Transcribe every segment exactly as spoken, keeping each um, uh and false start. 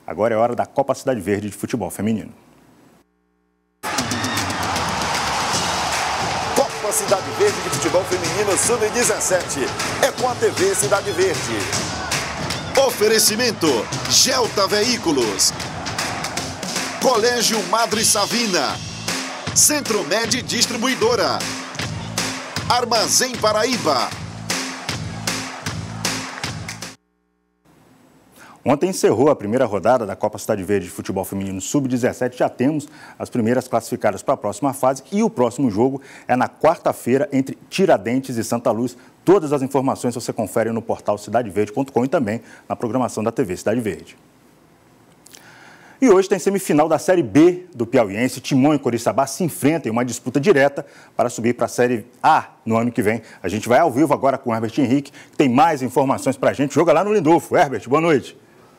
Agora é hora da Copa Cidade Verde de futebol feminino. Copa Cidade Verde de futebol feminino sub dezessete. É com a T V Cidade Verde. Oferecimento Gelta Veículos, Colégio Madre Savina, Centro Med Distribuidora, Armazém Paraíba. Ontem encerrou a primeira rodada da Copa Cidade Verde de futebol feminino sub dezessete. Já temos as primeiras classificadas para a próxima fase e o próximo jogo é na quarta-feira entre Tiradentes e Santa Luz. Todas as informações você confere no portal cidade verde ponto com e também na programação da T V Cidade Verde. E hoje tem semifinal da Série B do Piauiense. Timon e Coriçaba se enfrentam em uma disputa direta para subir para a Série A no ano que vem. A gente vai ao vivo agora com o Herbert Henrique, que tem mais informações para a gente. Joga lá no Lindolfo. Herbert, boa noite.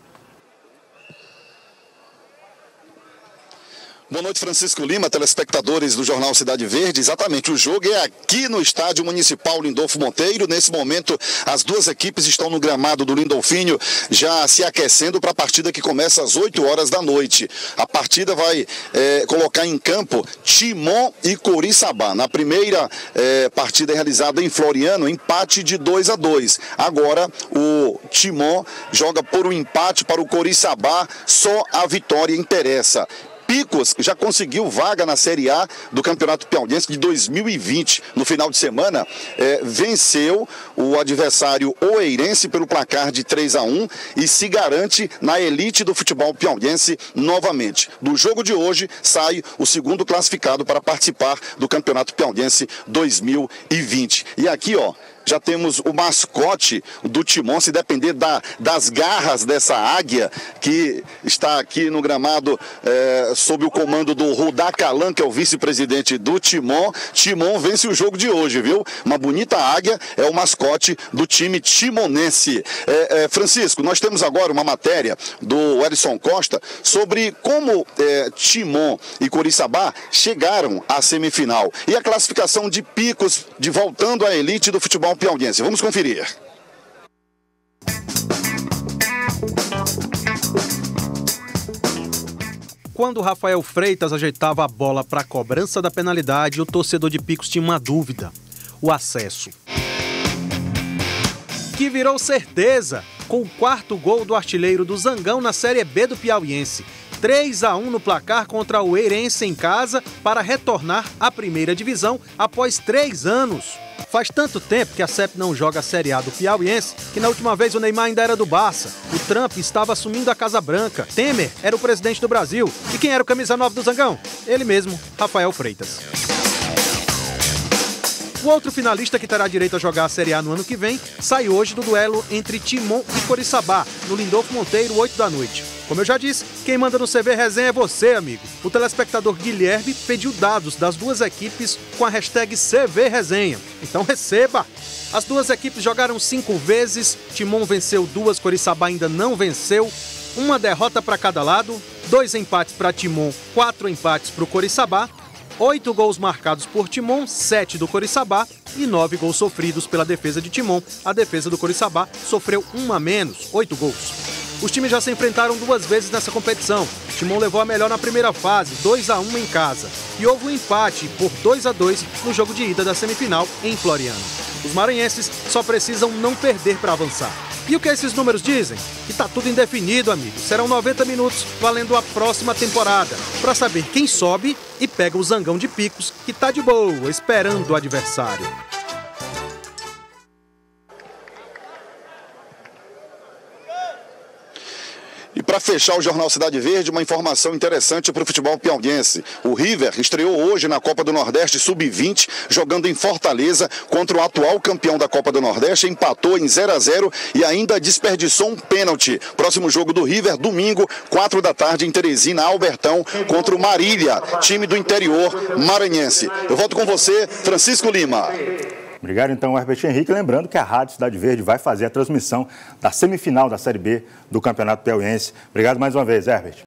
Boa noite, Francisco Lima, telespectadores do Jornal Cidade Verde. Exatamente, o jogo é aqui no Estádio Municipal Lindolfo Monteiro. Nesse momento, as duas equipes estão no gramado do Lindolfinho, já se aquecendo para a partida que começa às oito horas da noite. A partida vai é, colocar em campo Timon e Coriçaba. Na primeira é, partida realizada em Floriano, empate de dois a dois. Agora, o Timon joga por um empate para o Coriçaba, só a vitória interessa. Picos já conseguiu vaga na Série A do Campeonato Piauiense de dois mil e vinte. No final de semana, é, venceu o adversário Oeirense pelo placar de três a um e se garante na elite do futebol piauiense novamente. Do jogo de hoje, sai o segundo classificado para participar do Campeonato Piauiense dois mil e vinte. E aqui, ó, já temos o mascote do Timon, se depender da, das garras dessa águia que está aqui no gramado é, sob o comando do Rudá Calan, que é o vice-presidente do Timon. Timon vence o jogo de hoje, viu? Uma bonita águia é o mascote do time timonense. É, é, Francisco, nós temos agora uma matéria do Edson Costa sobre como é, Timon e Coriçaba chegaram à semifinal e a classificação de Picos de voltando à elite do futebol piauiense. Vamos conferir. Quando Rafael Freitas ajeitava a bola para a cobrança da penalidade, o torcedor de Picos tinha uma dúvida: o acesso. Que virou certeza com o quarto gol do artilheiro do Zangão na Série B do Piauiense. três a um no placar contra o Oeirense em casa para retornar à primeira divisão após três anos. Faz tanto tempo que a S E P não joga a Série A do Piauiense que na última vez o Neymar ainda era do Barça. O Trump estava assumindo a Casa Branca. Temer era o presidente do Brasil. E quem era o camisa nove do Zangão? Ele mesmo, Rafael Freitas. O outro finalista que terá direito a jogar a Série A no ano que vem sai hoje do duelo entre Timon e Coriçaba, no Lindolfo Monteiro, oito da noite. Como eu já disse, quem manda no C V Resenha é você, amigo. O telespectador Guilherme pediu dados das duas equipes com a hashtag C V Resenha. Então receba! As duas equipes jogaram cinco vezes, Timon venceu duas, Coriçaba ainda não venceu. Uma derrota para cada lado, dois empates para Timon, quatro empates para o Coriçaba. Oito gols marcados por Timon, sete do Coriçaba e nove gols sofridos pela defesa de Timon. A defesa do Coriçaba sofreu um a menos, oito gols. Os times já se enfrentaram duas vezes nessa competição. Timon levou a melhor na primeira fase, dois a um em casa. E houve um empate por dois a dois no jogo de ida da semifinal em Floriano. Os maranhenses só precisam não perder para avançar. E o que esses números dizem? Que tá tudo indefinido, amigo. Serão noventa minutos valendo a próxima temporada, para saber quem sobe e pega o Zangão de Picos, que tá de boa, esperando o adversário. E para fechar o Jornal Cidade Verde, uma informação interessante para o futebol piauiense. O River estreou hoje na Copa do Nordeste sub vinte, jogando em Fortaleza contra o atual campeão da Copa do Nordeste, empatou em zero a zero e ainda desperdiçou um pênalti. Próximo jogo do River, domingo, quatro da tarde, em Teresina, Albertão, contra o Marília, time do interior maranhense. Eu volto com você, Francisco Lima. Obrigado, então, Herbert Henrique. Lembrando que a Rádio Cidade Verde vai fazer a transmissão da semifinal da Série B do Campeonato Piauiense. Obrigado mais uma vez, Herbert.